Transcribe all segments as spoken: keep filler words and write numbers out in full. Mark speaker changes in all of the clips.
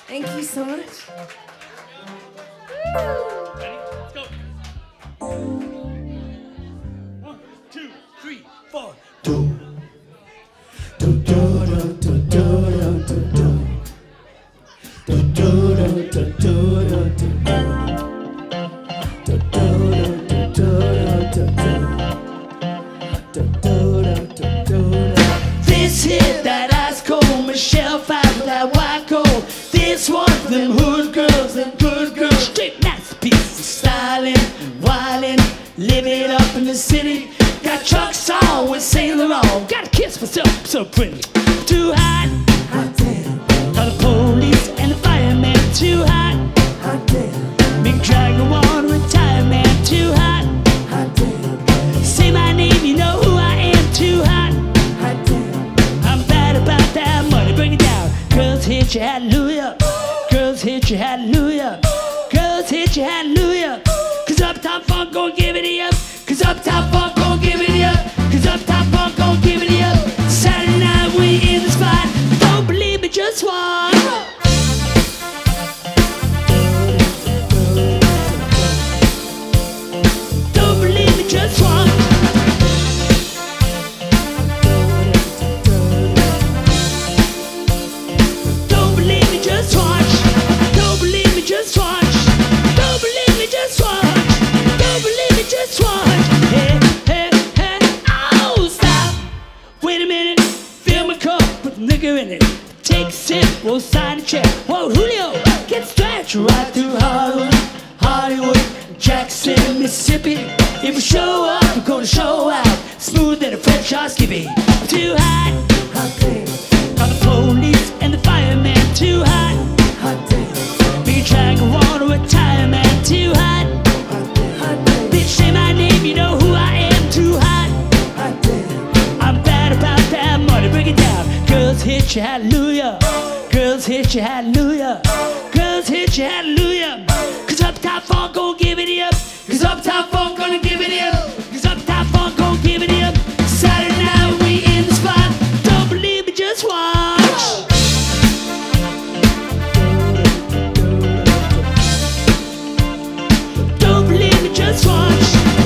Speaker 1: Thank you so much.
Speaker 2: Ready? Let's go. One, two, three, four.
Speaker 3: Do do do do do do do do. Do do do do do do do. This hit that ice cold Michelle five that white gold. This one for them hood girls and good girls. Straight masterpiece of styling, wildin', living up in the city. Got trucks on with Saint Laurent. Got a kiss myself, so pretty. Too hot, hot damn. Got the police and the fireman. Too hot, hot damn. Big dragon wanna retire, man. Too hot, hot damn. Say my name, you know who I am. Too hot, hot damn. I'm bad about that money, bring it down. Girls hit you, hallelujah. Girls hit you, hallelujah. Girls hit you, hallelujah. Cause Uptown Funk gon' give it to you. Cause Uptown Funk gon' give it to you. Cause Uptown Funk gon' give it to you. Saturday night we in the spot. Don't believe me, just watch. Don't believe me, just watch. Don't believe me, just watch. Don't believe me, just watch. Don't believe me, just watch. Don't believe me, just watch. Hey, hey, hey, oh, stop. Wait a minute, fill my cup with liquor in it. Take a sip, we'll sign a check. Whoa, Julio, get stretched right through Hollywood, Hollywood, Jackson, Mississippi. If we show up, we're gonna show out. Smooth than a French or skippy. Too hot, hot damn. Got the police and the fireman. Too hot, hot damn. Big dragon wanna retire, man. Too hot, hot damn. Bitch, say my name, you know who I am. Too hot, hot damn. I'm bad about that money, bring it down. Girls hit you, hallelujah. Girls hit you, hallelujah. Girls hit you, hallelujah. Cause Uptown Funk gon' give it to you. Cause Uptown Funk gonna give it to you. Cause Uptown Funk gon' give it to you. Saturday night we in the spot. Don't believe me, just watch. Don't believe me, just watch.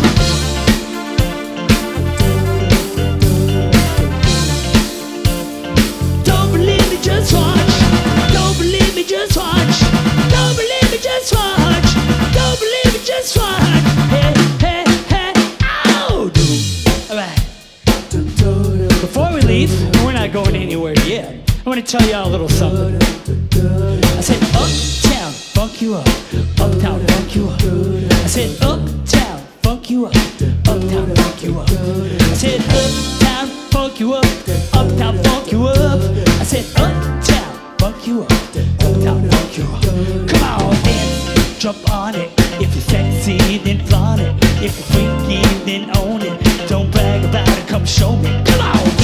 Speaker 3: Don't believe me, just watch. Don't believe me, just watch. Don't believe me, just watch. Don't believe me, just watch. Hey, hey, hey, ow, dude. All right. Before we leave, we're not going anywhere yet. I want to tell y'all a little something. I said, Uptown, funk you up. Uptown, funk you up. I said, Uptown, funk you up. Uptown, funk you up. I said, Uptown, funk you up. Uptown, funk you up. I said, Uptown, funk you up. Uptown, funk you up. Come on, dance, jump on it. If you're sexy, then flaunt it. If you're freaky, then own it. Don't brag about it, come show me. Come on.